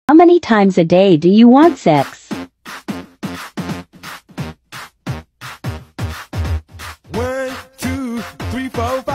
How many times a day do you want sex? 1, 2, 3, 4, 5.